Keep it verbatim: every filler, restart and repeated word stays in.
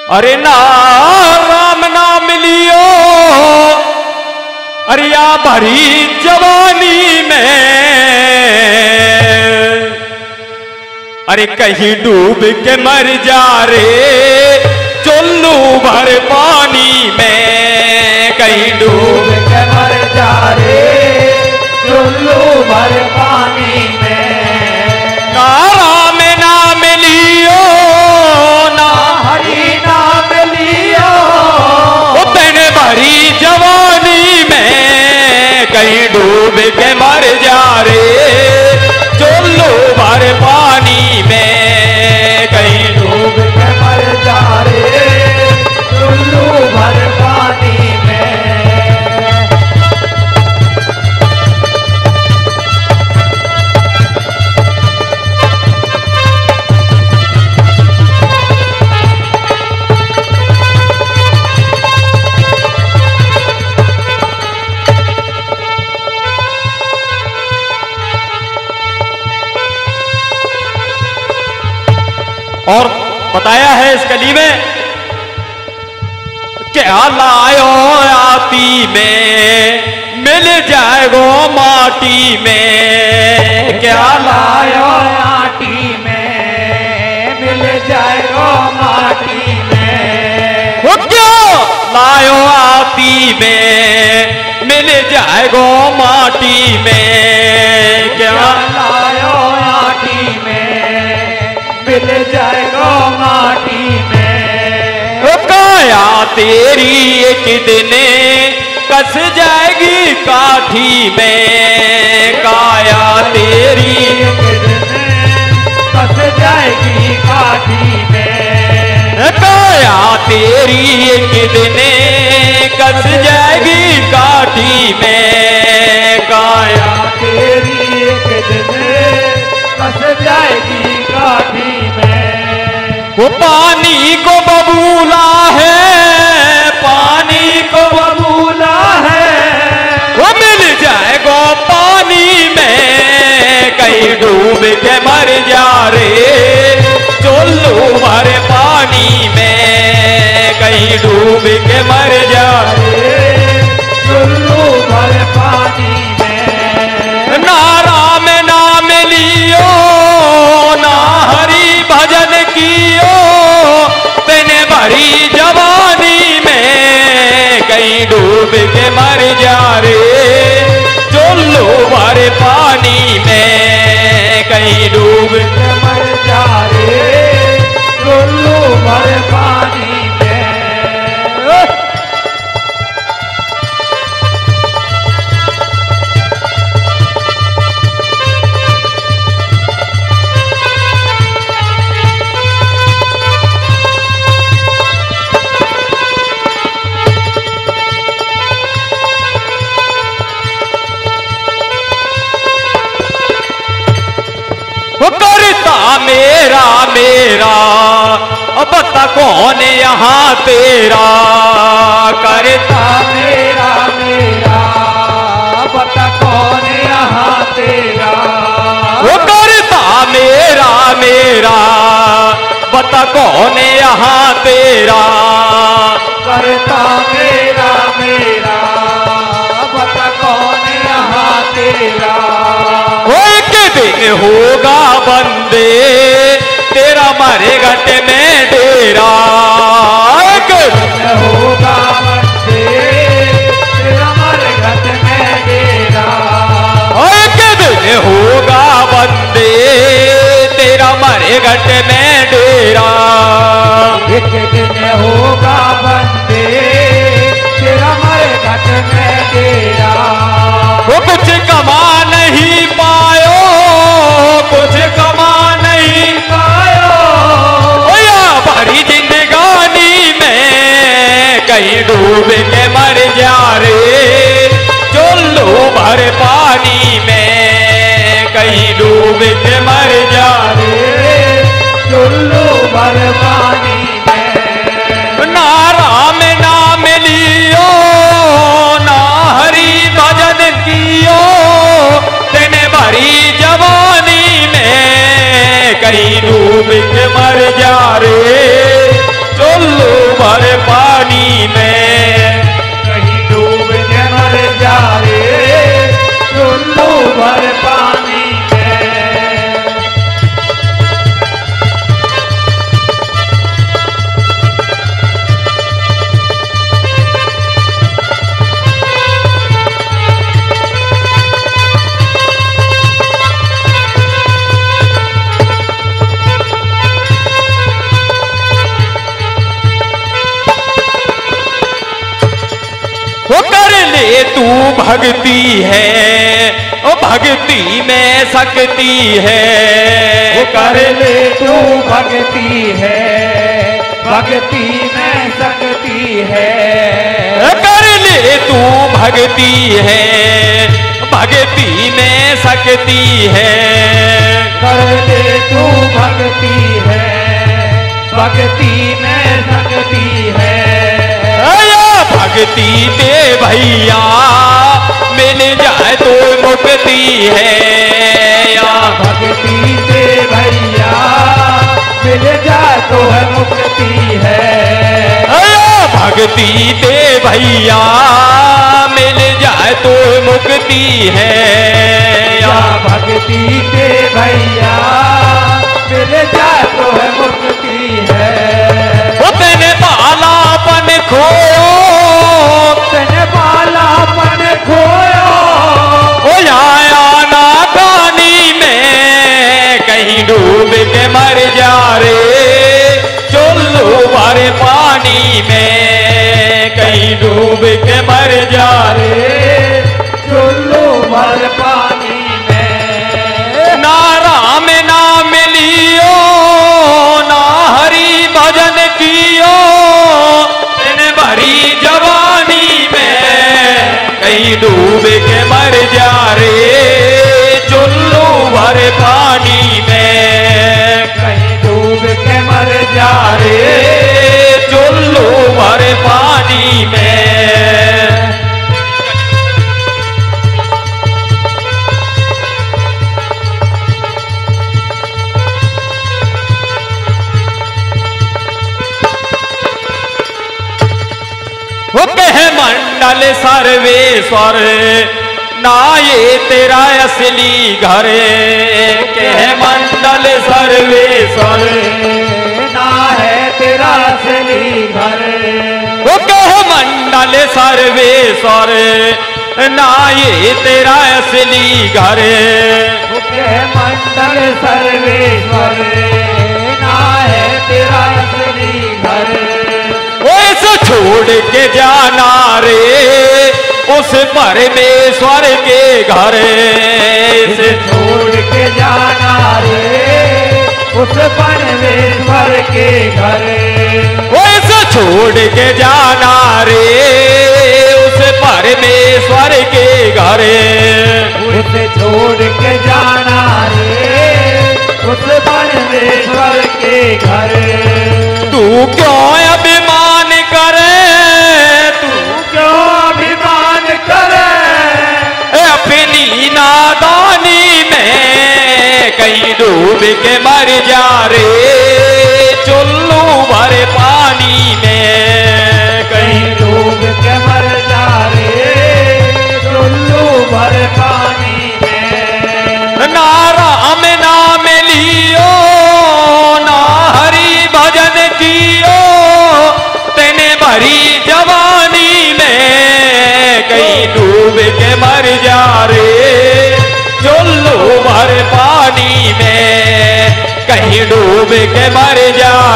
अरे ना राम ना मिलियो अरिया भरी जवानी में, अरे कहीं डूब के मर जा रे चुल्लू भर पानी में, कहीं डूब के मर जा रे चुल्लू भर पानी में। ना राम ना मिलियो ना हरी ना मिलियो उतन भरी जवानी में, कहीं डूब के मर जा रे चुल्लू भर पानी में, कहीं डूब के मर जा रे चुल्लू भर पानी में। और बताया है इस कली में क्या लायो आती में मिल जाएगो माटी में, क्या लायो आटी में मिल जाएगो माटी में। वो क्या लायो आती में मिल जाएगो माटी में, क्या लायो आटी में मिल जाएगो माटी में। वो काया तेरी एक दिन कस जाएगी काठी में, काया तेरी एक दिन कस जाएगी काठी में। काया तेरी एक दिन कस जाएगी काठी में, काया तेरी एक दिन कस जाएगी काठी में। वो पानी को बबूला है, पानी को बबूला है वो मिल जाएगो पानी में, कहीं डूब के मर जा रे चुल्लू भर पानी में, कहीं डूब के मर जा रे चुल्लू भर पानी में। ना राम ना मिलियो ना हरि भजन कियो तेने भरी जवानी में, कहीं डूब के मर जा रे चुल्लू भर पानी में, कहीं डूब के मर जा रे चुल्लू भर पानी में। करता मेरा मेरा अब बता कौन यहाँ तेरा, करता मेरा मेरा बता कौन यहाँ तेरा। वो करता मेरा मेरा बता कौन यहाँ तेरा, करता मेरा मेरा बता कौन यहाँ तेरा। वो एक दिन होगा बंदे तेरा मारे घट में डेरा, एक दिन होगा बंदे तेरा मारे घट में डेरा। एक दिन होगा बंदे तेरा मारे घट में डेरा, एक दिन होगा बंदे तेरा मारे घट में डेरा। वो कुछ कमा नहीं पायो, कुछ कमा नहीं पायो ओ या भरी जिंदगानी में, कहीं डूब के मर जा रे चुल्लू भर पानी में, कहीं डूब के मर जा रे चुल्लू भर पानी में। ना राम ना मिलियो ना हरि भजन कियो तेने भरी जवानी में, कहीं डूब के मर जा रे चुल्लू तू भक्ति है, ओ भक्ति में शक्ति है। कर ले तू भक्ति है, भक्ति में शक्ति है। कर ले तू भक्ति है, भक्ति में शक्ति है। कर ले तू भक्ति है, भक्ति में शक्ति है। या भक्ति दे भैया मिल जाए तो मुक्ति है। या भक्ति दे भैया मिल जाए तो है मुक्ति है। या भक्ति दे भैया मिल जाए तो मुक्ति है। या भक्ति दे भैया मिल जाए तो है मुक्ति है। तेने बालापन खोयो, तेने बालापन खोयो। ओ आया नादानी में कहीं डूब के मर जा रे। चुल्लू भर पानी में कहीं डूब के मर जा रे। चुल्लू भर पानी में। ना राम ना मिलियो, ना हरि भजन कियो। तेने भरी जवानी में कहीं डूब के मर जा रे। चुल्लू भर पानी में कहीं डूब के मर जा रे। चुल्लू भर पानी में। वो कह मंडल सर्वेश्वर ना ये तेरा असली घर। कह मंडल सर्वेश्वर ना है तेरा असली घर। वो कह मंडल सर्वेश्वर ना ये तेरा असली घर। कह मंडल सर्वेश्वर ना है तेरा असली घर। उस छोड़ के जाना रे उस परमेश्वर के घर। इसे छोड़ के जाना रे उस परमेश्वर के घर। उस छोड़ के जाना रे उस परमेश्वर के घर। उसे छोड़ के जाना रे उस परमेश्वर के घर। तू क्यों अभिमान करे, तू क्यों अभिमान करे। अपनी नादानी में कहीं डूब के मर जा रे। चुल्लू भर पानी में कहीं डूब के मर जा रे। चुल्लू भर पानी में। ना राम नाम लियो, ना हरि भजन कियो। तेने भरी जवानी में कहीं डूब के मर जा रे। चुल्लू भर पानी में कहीं डूब के मर जा